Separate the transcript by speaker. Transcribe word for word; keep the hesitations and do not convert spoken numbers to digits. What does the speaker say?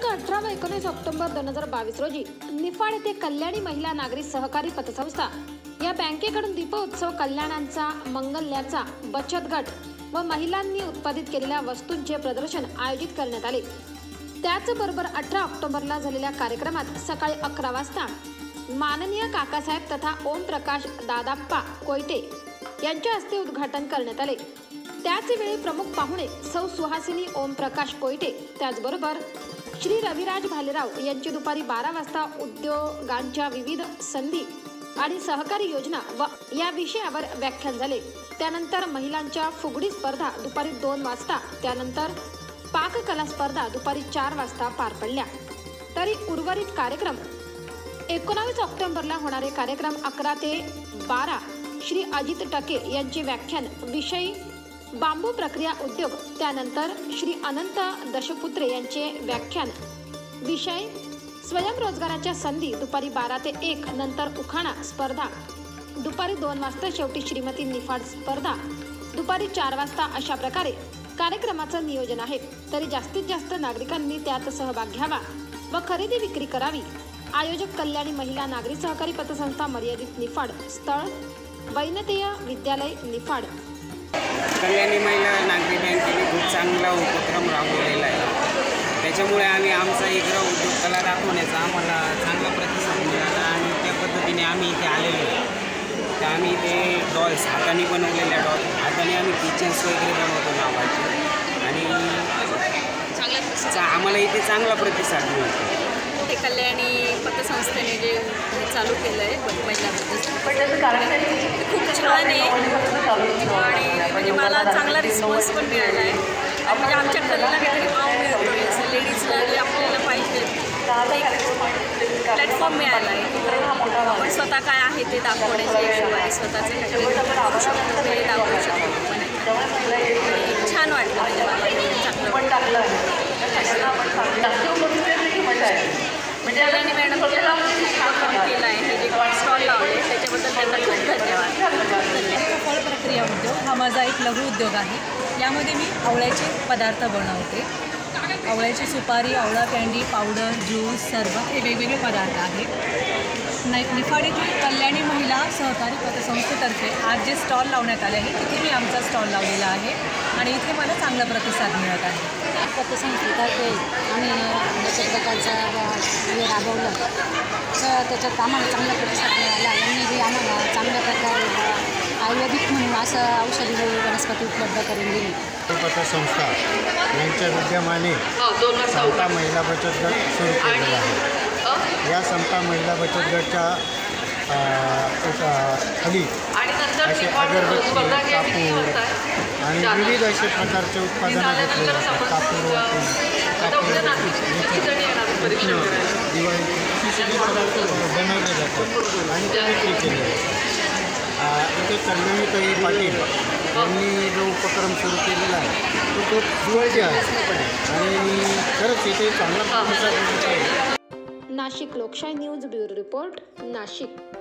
Speaker 1: दिनांक अठरा व एकोणीस ऑक्टोबर दोन हजार बावीस रोजी निफाड येथे कल्याणी महिला नागरी सहकारी पतसंस्था या बँकेकडून दीपोत्सव कल्याणांचा मंगल्याचा बचत गट व महिलांनी उत्पादित केलेल्या वस्तूंचे प्रदर्शन आयोजित करण्यात आले। त्याचबरोबर अठरा ऑक्टोबरला झालेल्या कार्यक्रमात सकाळी अकरा वाजता माननीय काकासाहेब तथा ओम प्रकाश दादाप्पा कोयटे यांच्या हस्ते उद्घाटन करण्यात आले। त्याचवेळी प्रमुख पाहुणे सौ सुहासिनी ओम प्रकाश कोयटे त्याचबरोबर श्री रविराज भालेराव यांची दुपारी बारा वाजता उद्योगांच्या विविध संधी आणि सहकारी योजना व या विषयावर व्याख्यान झाले। त्यानंतर महिलांच्या फुगडी स्पर्धा दुपारी दोन वाजता त्यानंतर पाककला स्पर्धा दुपारी चार वाजता पार पडल्या। तरी उर्वरित कार्यक्रम एकोणावीस ऑक्टोबरला होणारे कार्यक्रम अकरा ते बारा श्री अजित टके यांचे व्याख्यान विषयी बांबू प्रक्रिया उद्योग, त्यानंतर श्री अनंत दशपुत्रे यांचे व्याख्यान विषय स्वयंरोजगाराच्या संधी दुपारी बारा ते एक, नंतर उखाणा स्पर्धा दुपारी दोन वाजता, शेवटी श्रीमती निफाड स्पर्धा दुपारी चार वाजता अशा प्रकारे कार्यक्रमाचं नियोजन आहे। तरी जास्तीत जास्त नागरिकांनी त्यात सहभाग घ्यावा व खरेदी विक्री करावी। आयोजक कल्याणी महिला नागरी सहकारी पतसंस्था मर्यादित निफाड, स्थळ वैनतेय विद्यालय निफाड।
Speaker 2: कल्याणी महिला नागरी बँकेने खूप चांगला उपक्रम राबवलेला आहे। त्याच्यामुळे आम्ही आमचा इकडं उद्योग कला दाखवण्याचा आम्हाला चांगला प्रतिसाद मिळाला आणि त्या पद्धतीने आम्ही इथे आलेलो आहे। तर आम्ही इथे डॉल्स हाताने बनवलेल्या डॉल हाताने आम्ही किचन्स वगैरे बनवतो नावाचे आणि आम्हाला इथे चांगला प्रतिसाद मिळतो।
Speaker 3: ते कल्याणी पतसंस्थेने जे चालू केलं आहे महिला खूप छान आहे आणि म्हणजे मला चांगला रिस्पॉन्स पण मिळाला आहे। म्हणजे आमच्या कलेला काहीतरी वाव मिळतो, असं लेडीजला जे आपल्याला पाहिजे प्लॅटफॉर्म मिळाला आहे। आपण स्वतः काय आहे ते दाखवण्याच्या हिशोबाने स्वतःचे काहीतरी करू शकतो, ते दाखवू शकतो। पण छान वाटलं म्हणजे मला चांगलं कल्याणी मॅडम केलं आहे हे जे स्टॉल लावले त्याच्याबद्दल त्यांना खूप धन्यवाद।
Speaker 4: फळ प्रक्रिया उद्योग हा माझा एक लघु उद्योग आहे। यामध्ये मी आवळ्याचे पदार्थ बनवते। आवळ्याची सुपारी, आवळा कँडी, पावडर, ज्यूस, सरबत हे वेगवेगळे पदार्थ आहेत। नै निफाड येथील कल्याणी महिला सहकारी पतसंस्थेतर्फे आज जे स्टॉल लावण्यात आले आहे तिथे मी आमचा स्टॉल लावलेला आहे आणि इथे मला चांगला प्रतिसाद मिळत आहे।
Speaker 5: पतसंस्थेतर्फे आम्ही बचत गटाचा हे राबवलं तर त्याच्यात आम्हाला चांगला प्रतिसाद मिळाला। यांनी जे आम्हाला चांगल्या प्रकारे आयुर्वेदिक म्हणून असं औषधी वनस्पती उपलब्ध करून दिली।
Speaker 6: पतसंस्था यांच्या विद्यमाने समता महिला बचत गट सुरू केलेला आहे। या समता महिला बचत गटच्या खाली असे अगरबत्ती, कापूर आणि विविध असे प्रकारचे उत्पादनं घेतले जातात। कापूर कापूर दिवाळी सगळे पदार्थ बनवले जातात आणि ते विक्री केले जातात। इथे कल्याणीताई पाटील यांनी जो उपक्रम सुरू केलेला आहे तो खूप जवळचे आहे आणि खरंच इथे चांगला प्रतिसाद मिळत आहे।
Speaker 1: नाशिक लोकशाही न्यूज ब्युरो रिपोर्ट, नाशिक।